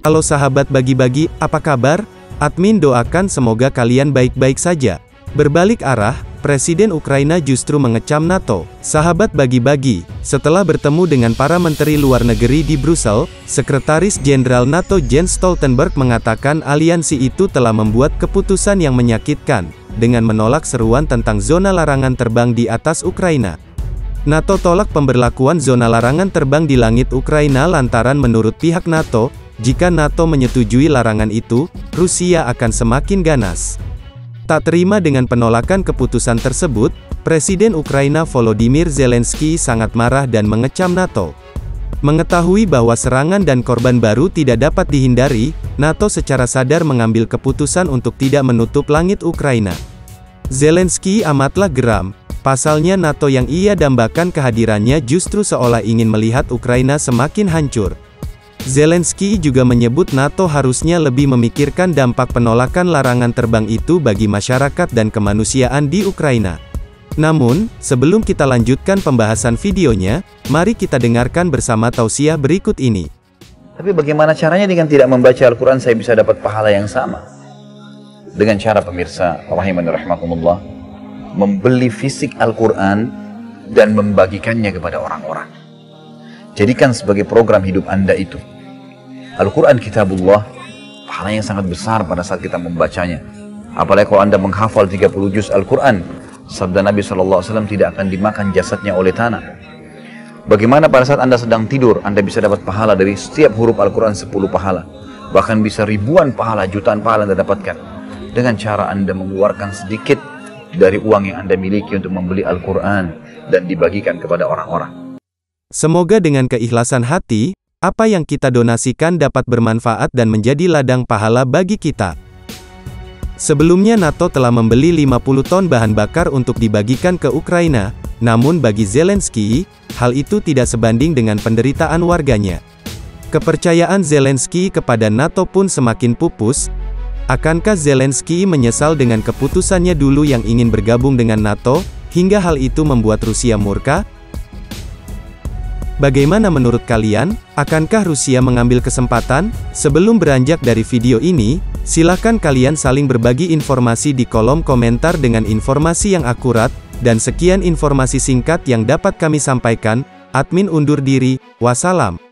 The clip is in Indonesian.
Halo sahabat bagi-bagi, apa kabar? Admin doakan semoga kalian baik-baik saja. Berbalik arah, Presiden Ukraina justru mengecam NATO. Sahabat bagi-bagi, setelah bertemu dengan para menteri luar negeri di Brussel, Sekretaris Jenderal NATO Jens Stoltenberg mengatakan aliansi itu telah membuat keputusan yang menyakitkan, dengan menolak seruan tentang zona larangan terbang di atas Ukraina. NATO tolak pemberlakuan zona larangan terbang di langit Ukraina lantaran menurut pihak NATO, jika NATO menyetujui larangan itu, Rusia akan semakin ganas. Tak terima dengan penolakan keputusan tersebut, Presiden Ukraina Volodymyr Zelensky sangat marah dan mengecam NATO. Mengetahui bahwa serangan dan korban baru tidak dapat dihindari, NATO secara sadar mengambil keputusan untuk tidak menutup langit Ukraina. Zelensky amatlah geram. Pasalnya NATO yang ia dambakan kehadirannya justru seolah ingin melihat Ukraina semakin hancur. Zelensky juga menyebut NATO harusnya lebih memikirkan dampak penolakan larangan terbang itu bagi masyarakat dan kemanusiaan di Ukraina. Namun, sebelum kita lanjutkan pembahasan videonya, mari kita dengarkan bersama tausiah berikut ini. Tapi bagaimana caranya dengan tidak membaca Al-Quran saya bisa dapat pahala yang sama? Dengan cara pemirsa, rahimani rahimakumullah, membeli fisik Al-Quran dan membagikannya kepada orang-orang. Jadikan sebagai program hidup Anda itu. Al-Quran Kitabullah, pahalanya sangat besar pada saat kita membacanya. Apalagi kalau Anda menghafal 30 juz Al-Quran, sabda Nabi SAW tidak akan dimakan jasadnya oleh tanah. Bagaimana pada saat Anda sedang tidur, Anda bisa dapat pahala dari setiap huruf Al-Quran 10 pahala. Bahkan bisa ribuan pahala, jutaan pahala Anda dapatkan. Dengan cara Anda mengeluarkan sedikit dari uang yang Anda miliki untuk membeli Al-Quran dan dibagikan kepada orang-orang. Semoga dengan keikhlasan hati, apa yang kita donasikan dapat bermanfaat dan menjadi ladang pahala bagi kita. Sebelumnya NATO telah membeli 50 ton bahan bakar untuk dibagikan ke Ukraina, namun bagi Zelensky, hal itu tidak sebanding dengan penderitaan warganya. Kepercayaan Zelensky kepada NATO pun semakin pupus. Akankah Zelensky menyesal dengan keputusannya dulu yang ingin bergabung dengan NATO, hingga hal itu membuat Rusia murka? Bagaimana menurut kalian? Akankah Rusia mengambil kesempatan? Sebelum beranjak dari video ini, silakan kalian saling berbagi informasi di kolom komentar dengan informasi yang akurat, dan sekian informasi singkat yang dapat kami sampaikan. Admin undur diri, wassalam.